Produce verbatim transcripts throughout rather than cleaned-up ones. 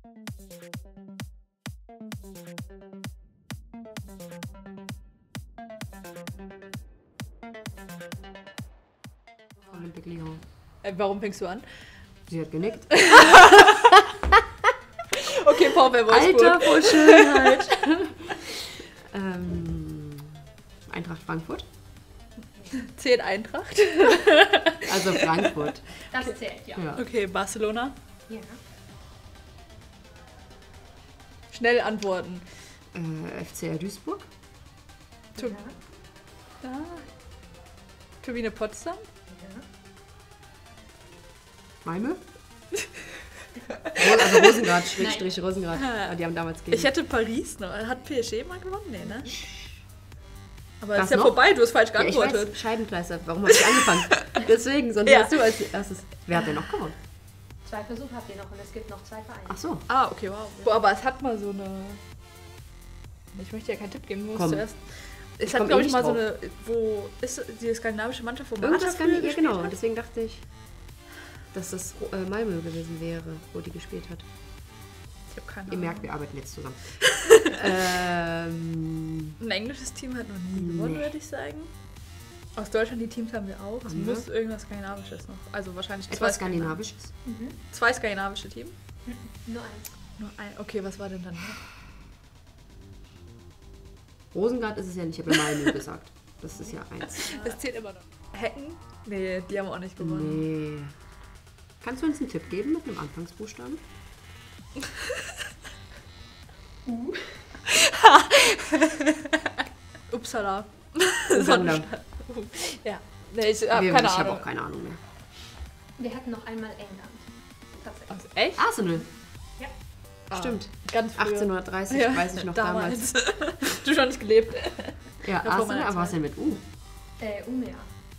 Olympique Lyon. Äh, warum fängst du an? Sie hat genickt. Okay, VfL Wolfsburg. Alter, vor Schönheit. ähm, Eintracht Frankfurt. Zählt Eintracht. Also Frankfurt. Das zählt, ja. Ja. Okay, Barcelona. Ja. Schnell antworten. Äh, F C R Duisburg. Tu Ja. ah. Turbine Potsdam. Ja. Malmö. Also Rosengrad, Schrägstrich Rosengrad. Ah. Die haben damals gegen. Ich hätte Paris noch. Hat P S G mal gewonnen? Nee, ne? Aber Was ist ja noch? vorbei, du hast falsch Ja, ich geantwortet. weiß, Scheibenkleister. Warum habe ich angefangen? Deswegen, sonst Ja. hast du als erstes. Wer hat denn noch gewonnen? Zwei Versuche habt ihr noch und es gibt noch zwei Vereine. Ach so. Ah, okay, wow. Boah, aber es hat mal so eine. Ich möchte ja keinen Tipp geben, du musst Komm. zuerst. Es Ich hat, komm glaube eh ich, nicht mal so drauf. eine. Wo ist die skandinavische Mannschaft, wo Irgendwas Marta kann früher ich, ja gespielt genau. hat? Deswegen dachte ich, dass das äh, Malmö gewesen wäre, wo die gespielt hat. Ich habe keine Ihr Ahnung. merkt, wir arbeiten jetzt zusammen. ähm, Ein englisches Team hat noch nie gewonnen, Nee. würde ich sagen. Aus Deutschland die Teams haben wir auch. Es Haben wir? muss irgendwas Skandinavisches noch. Also wahrscheinlich etwas zwei Skandinavisches. Mhm. Zwei skandinavische Teams? Nur eins. Nur ein. Okay, was war denn dann? Rosengrad ist es ja nicht, ich habe ja Malmö gesagt. Das ist ja eins. Das zählt immer noch. Hecken? Nee, die haben auch nicht gewonnen. Nee. Kannst du uns einen Tipp geben mit einem Anfangsbuchstaben? U. Uppsala. Uganda. Ja. Nee, ich habe Wir- keine ich habe Ahnung. auch keine Ahnung mehr. Wir hatten noch einmal England. Tatsächlich. Also, echt? Arsenal. Ah, Stimmt. Ganz früher. achtzehnhundertdreißig, Ja, weiß ich noch damals. du schon nicht gelebt. Ja, vor Arsenal, meiner aber was Zeit. denn mit U? Äh, Umea.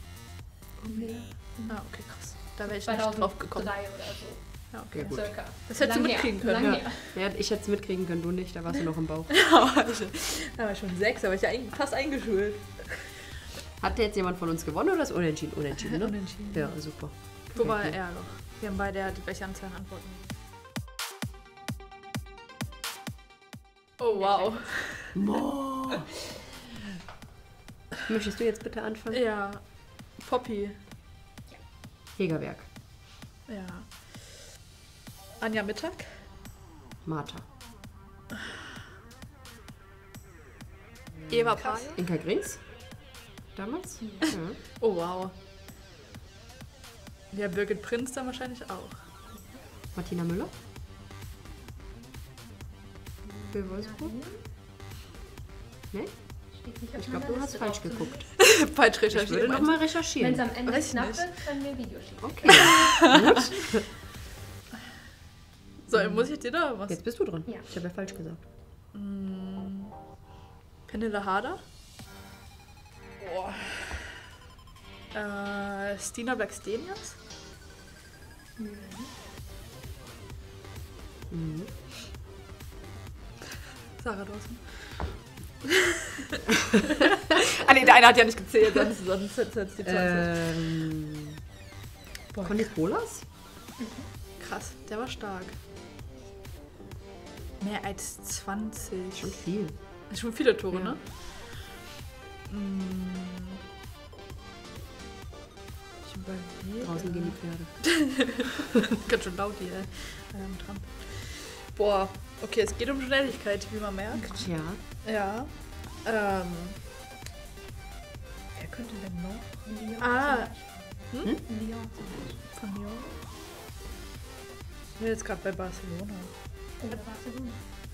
Ah, okay, krass. Da wäre ich nicht drauf gekommen. zweitausenddrei oder so. Ja, Okay, gut. Circa. Das hättest du Lang mitkriegen her. können. Lang Ja. her. Ja, ich hätte es mitkriegen können, du nicht, da warst du noch im Bauch. Da war ich schon sechs, aber ich ja ein- fast eingeschult. Hat jetzt jemand von uns gewonnen oder ist unentschieden? Unentschieden, ne? Unentschieden. Ja, super. Wobei, Okay. ja doch. Wir haben beide ja die gleiche Anzahl an Antworten. Oh, wow. Mo. Möchtest du jetzt bitte anfangen? Ja. Poppy. Hegerberg. Ja. Anja Mittag. Martha. Eva Pahl. Inka Grings. Damals? Ja. Oh, wow. Ja, Birgit Prinz dann wahrscheinlich auch. Martina Müller. Für Wolfsburg? Ne? Steht nicht auf Ich glaube, meiner du hast Liste falsch drauf, geguckt. Falsch Ich würde recherchiert. noch mal Wenn es recherchieren. am Ende Weiß ich knapp nicht. wird, können wir ein Video schicken. Okay, gut. So, muss ich dir da was? Jetzt bist du dran. Ja. Ich habe ja falsch gesagt. Mm, Pernille Harder. Boah. Äh, Stina Blackstenius. Mhm. Sarah Dawson. ah ne, der eine hat ja nicht gezählt, sonst, sonst hätte es die zwanzig. Ähm, Boah, Conny Kolas? krass, der war stark. Mehr als zwanzig. Schon viel. Das ist schon viele Tore, Ja. ne? Mm. Ich überlege. Draußen gehen die Pferde. Ganz schön laut hier. Ähm, Trump. Boah, okay, es geht um Schnelligkeit, wie man merkt. Tja. Ja. Ähm. Wer könnte denn noch? Lyon Ah. zum Hm? Beispiel. Lyon zum Beispiel. Von Lyon? Ich bin jetzt gerade bei Barcelona. Oder Barcelona.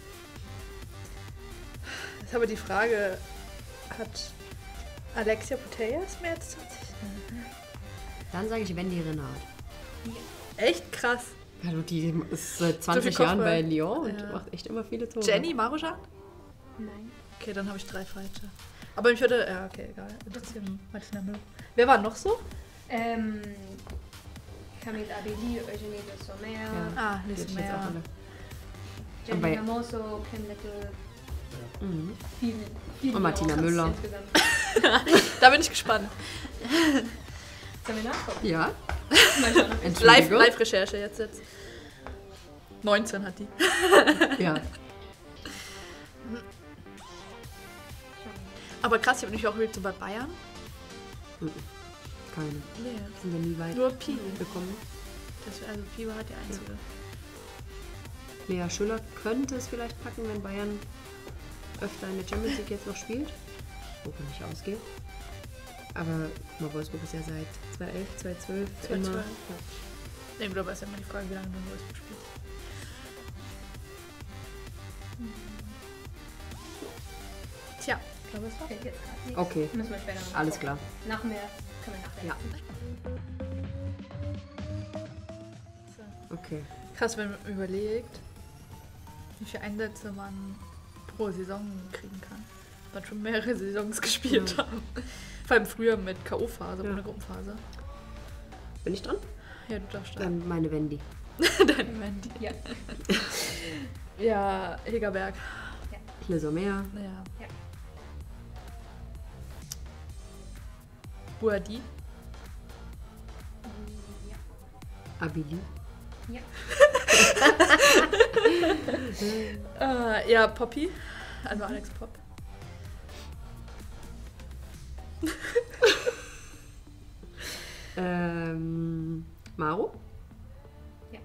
Das ist aber die Frage, hat Alexia Putellas mehr als zwanzig? Dann sage ich Wendy Renard. Echt krass. Also die ist seit zwanzig Sophie Jahren Kochberg. bei Lyon und Ja. macht echt immer viele Tore. Jenny Marujan? Nein. Okay, dann habe ich drei falsche. Aber mich würde, ja, okay, egal. Interessieren Martina Müller. Wer war noch so? Ähm, Camille Abedi, Eugenie de Sommer, Ja. Ah, Hätte Lisa ich jetzt auch Meyer. alle. Jenny bei- Hermoso, Kim Little, Mhm. viel, viel Und Martina Lyons Müller. insgesamt. Da bin ich gespannt. Sollen wir nachgucken? Ja. Mal schauen. Live- Entschuldigung. Live-Recherche jetzt, jetzt. neunzehn hat die. Ja. Aber krass, ich habe nicht auch wirklich so bei Bayern. Mhm. Keine. Nee. Sind wir nie weit Nur Pi. gekommen. Das wär, also Pi war halt die einzige. Lea Schüller könnte es vielleicht packen, wenn Bayern öfter in der Champions League jetzt noch spielt. Wovon ich ausgehe. Aber mal, Wolfsburg ist ja seit zweitausendelf, zweitausendzwölf immer. zweitausendzwölf. Nee, gut, aber ist ja immer die Frage, wie lange du in Wolfsburg spielst. Tja, ich glaube, es war. Fällt jetzt gerade nichts. Okay, Müssen wir später noch alles gucken. klar. Nach mehr können wir nachdenken. Ja. Okay. Krass, wenn man überlegt, wie viele Einsätze man pro Saison kriegen kann. Man schon mehrere Saisons gespielt Ja. haben. Vor allem früher mit K O-Phase, Ja. ohne Gruppenphase. Bin ich dran? Ja, du darfst starten. Dann meine Wendy. Deine Mandy. Ja. Ja, Hegerberg. Le Sommer. Ja. Ja. Boadi. Ja. Abili. Ja. Äh, ja, Poppy. Also Alex Pop. Ähm, Maro. Ja.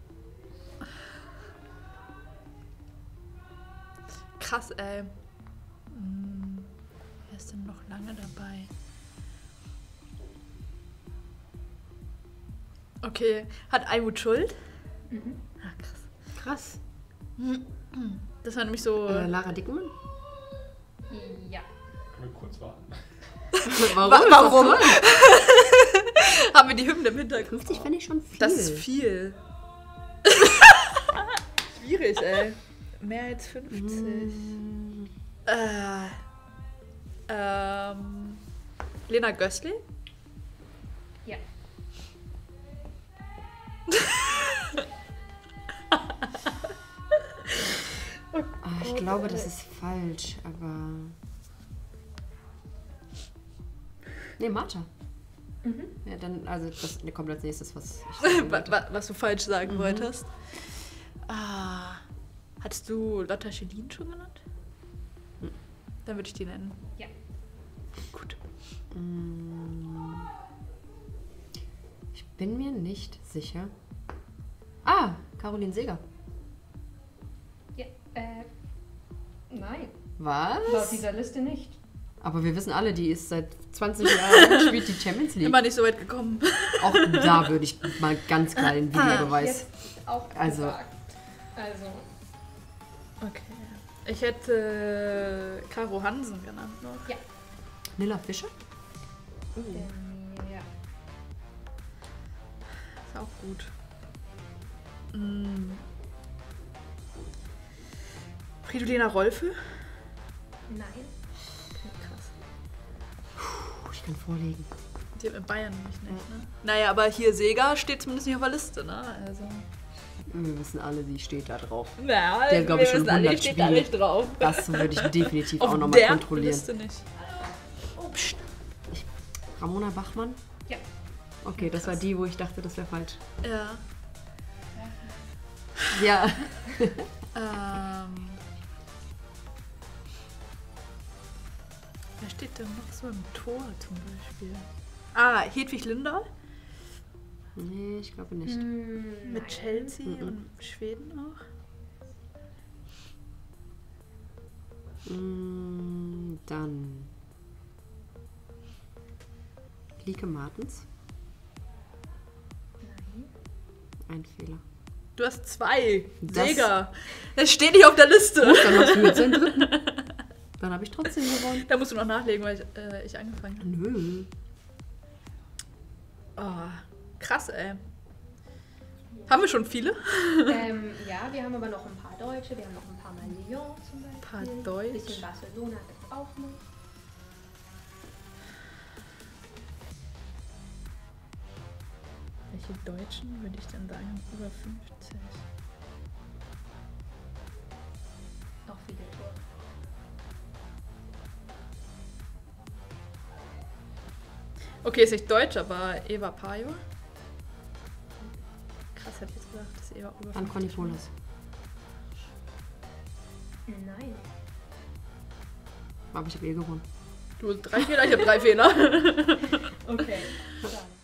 Krass, ey. Hm, wer ist denn noch lange dabei? Okay, hat Almut Schuld? Mhm. Ah, krass. Krass. Das war nämlich so. Äh, Lara Dickmann. Ja. Können wir kurz warten? Warum? Wa- warum? Ist doch toll. Haben wir die Hymne im Hintergrund? fünfzig fände ich schon viel. Das ist viel. Schwierig, ey. Mehr als fünfzig. Mm, Äh, ähm, Lena Gößli? Ja. ah, ich glaube, das ist falsch, aber... Nee, Martha. Mhm. Ja, dann, also das kommt als nächstes, was ich Wa- sagen wollte. wa- Was du falsch sagen Mhm. wolltest. Ah, hattest du Lotta Schelin schon genannt? Mhm. Dann würde ich die nennen. Ja. Gut. Mm, Ich bin mir nicht sicher. Ah, Caroline Seeger. Ja. Äh. Nein. Was? Laut dieser Liste nicht. Aber wir wissen alle, die ist seit zwanzig Jahren spielt die Champions League. Immer nicht so weit gekommen. Auch da würde ich mal ganz klar den Videobeweis. Jetzt auch Also- gesagt. Also. Okay. Ich hätte Caro Hansen genannt noch. Ja. Nilla Fischer? Ähm, ja. Ist auch gut. Mm. Fridolina Rolfe? Nein. Okay, krass. Puh, ich kann vorlegen. Die haben in Bayern nämlich nicht, ne? Naja, aber hier Sega steht zumindest nicht auf der Liste, ne? Also. Wir wissen alle, sie steht da drauf. Ja, Der hat, glaub ich, schon hundert steht da Spiele. nicht drauf. Das würde ich definitiv Auf auch nochmal der kontrollieren. Liste nicht. Oh, pst. Ramona Bachmann? Ja. Okay, das war Krass. die, wo ich dachte, das wäre falsch. Ja. Ja. Ähm. Wer steht denn noch so im Tor zum Beispiel? Ah, Hedwig Lindahl Nee, ich glaube nicht. Mm, mit nein. Chelsea Mhm. und Schweden auch. Mm, Dann. Lieke Martens. Nein. Ein Fehler. Du hast zwei. Das- Sega. Das steht nicht auf der Liste. Gut, dann hast du jetzt den dritten. Dann habe ich trotzdem gewonnen. Da musst du noch nachlegen, weil ich, äh, ich angefangen habe. Nö. Oh, krass, ey. Haben wir schon viele? ähm, ja, wir haben aber noch ein paar Deutsche. Wir haben noch ein paar Mal Lyon zum Beispiel. Paar Ein Deutsch. bisschen Barcelona gibt es auch noch. Welche Deutschen würde ich denn sagen? Über fünfzig. Auch viele Tore. Okay, ist nicht deutsch, aber Eva Pajo. Krass, hätte ich jetzt gedacht, dass eher über An Conny fünfzig. Foles. Nein. Aber ich habe eh gewonnen. Du hast drei Fehler, ich habe drei Fehler. Okay. Dann.